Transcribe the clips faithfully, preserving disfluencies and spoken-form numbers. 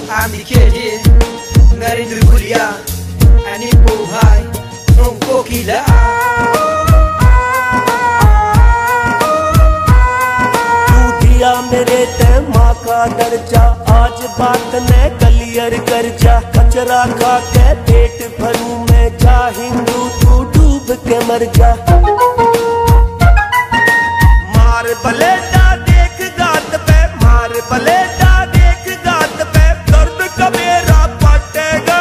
I'm the kid here, Narendra Gulia, and Ipo Bhai, from Kokila. तू दिया मेरे ते माँ का दर्जा, आज बात ने क्लियर कर जा। कचरा खा के पेट भरूं मैं, जा हिंदू तू डूब के मर जा। मार बलेटा देख गात पे, मार बलेटा देख गात पे, दर्द का मेरा पटेगा।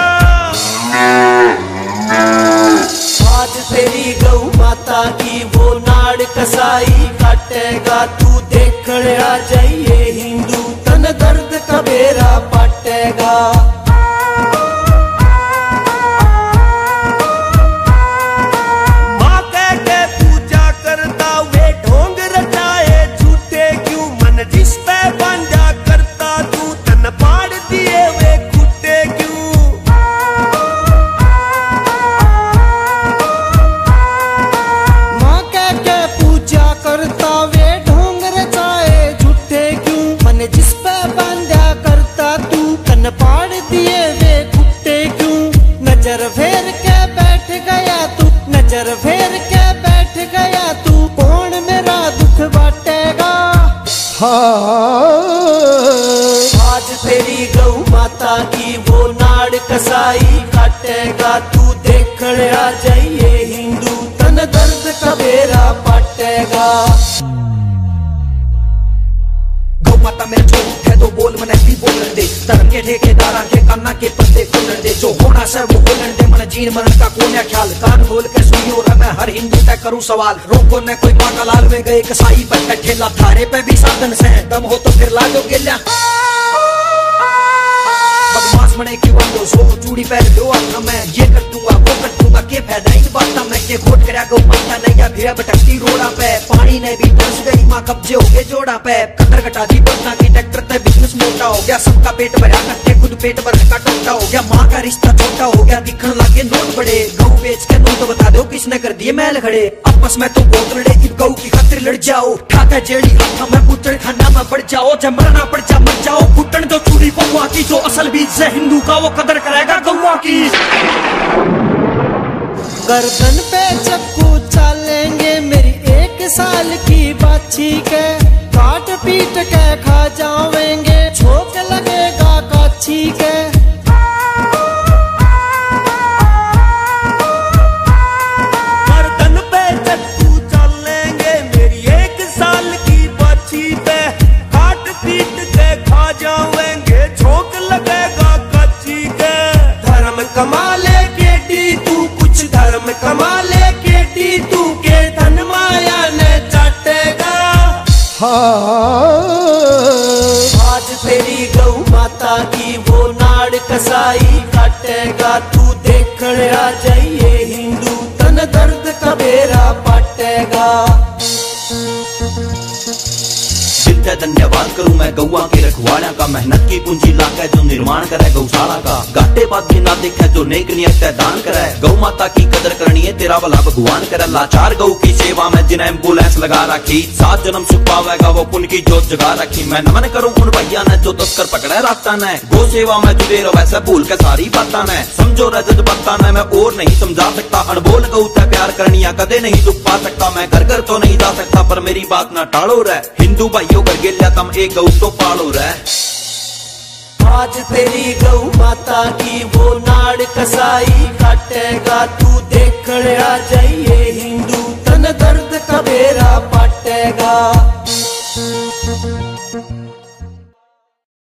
आज तेरी गौ माता की वो नाड़ कसाई काटेगा। तू देखने आ जाइए हिंदू, तन दर्द का मेरा पटेगा। नजर फेर के बैठ गया तू, नजर फेर के बैठ गया तू, कौन मेरा दुख बांटेगा। आज तेरी गौ माता की वो नाड़ कसाई काटेगा। तू देखने आ जाइए हिंदू, तन दर्द का बेरा पाटेगा। गौ माता मेरा जो है तो बोल मन भी बोलन दे, धर्म के ठेकेदारा के काना के पत्ते खोलन दे। जो होना से वो बोलन दे, मन जीन मरण का कोने ख्याल। कान खोल के सुनियो रे मैं हर हिंदू तय करूं सवाल। रोको न कोई माता लाल में गए कसाई पर ठेला, थारे पे भी साधन से दम हो तो फिर ला दो गिल्ला। बदमाश बने क्यों बंदो, सो चूड़ी पहन दो अपना मैं ये कर दूंगा वो कर दूंगा। के फायदा इन बात में के खोट करा गौ माता नहीं या फिर भटकती रोड़ा पे। पानी ने भी तरस गई माँ, कब्जे हो गए जोड़ा पे। कतर कटा दी बदना की ट्रैक्टर ते बिजनेस मोटा हो गया। सबका पेट भरा करते खुद पेट भरने का टोटा हो गया। माँ का रिश्ता छोटा हो गया, दिखने लगे नोट बड़े। गौ बेच के नोट बता दो किसने कर दिए मैल खड़े। आपस में तो बहुत लड़े, इन गौ की खातिर लड़ जाओ। ठाका जेड़ी हाथा में पुतड़ खाना में पड़ जाओ। जब मरना पड़ जा मर जाओ, फुटन तो चूड़ी पौवा की। जो असल बीज से हिंदू का वो कदर करेगा गौवा की। गर्दन पे चक्कू चालेंगे मेरी एक साल की बाछी के। काट पीट के खा जावेंगे, छोक लगेगा काछी के। गर्दन पे चक्कू चालेंगे मेरी एक साल की बाछी पे। काट पीट के खा जावेंगे, छोक लगेगा काछी के। धर्म कमा ले केटी तू, कुछ धर्म कमा ले केटी तू, के धन माया ने चाटेगा। आज तेरी गौ माता की वो नाड़ कसाई काटेगा। तू देखने आ जाइए हिंदू, तन दर्द का बेरा पाटेगा। धन्यवाद करूं मैं गौआ के रखवाड़ा का, मेहनत की पूंजी लाकर जो निर्माण करे गौशाला का। घाटे बाद भी ना देखे जो नेक नियत दान करे। गौ माता की कदर करनी है तेरा भला भगवान करे। लाचार गौ की सेवा में जिन्हें एम्बुलेंस लगा रखी, सात जन्म सुख पावेगा वो पुण्य की जोत जगा रखी। मैं नमन करूं उन भैया ने जो तस्कर पकड़े रास्ता ने। गौ सेवा में जुड़े रहो वैसे भूल के सारी बाता ने। समझो रजत बत्ता ने मैं और नहीं समझा सकता। अनबोल गौ ते प्यार करनिया कदे नहीं दुख पा सकता। मैं घर घर तो नहीं जा सकता पर मेरी बात ना टालो रे। हिंदू भाइयों कर गेल्या तम एक गौ तो पालो रे। आज तेरी गौ माता की वो नाड़ कसाई काटेगा। तू देखने आ जाइए हिंदू, तन दर्द का बेरा पाटेगा।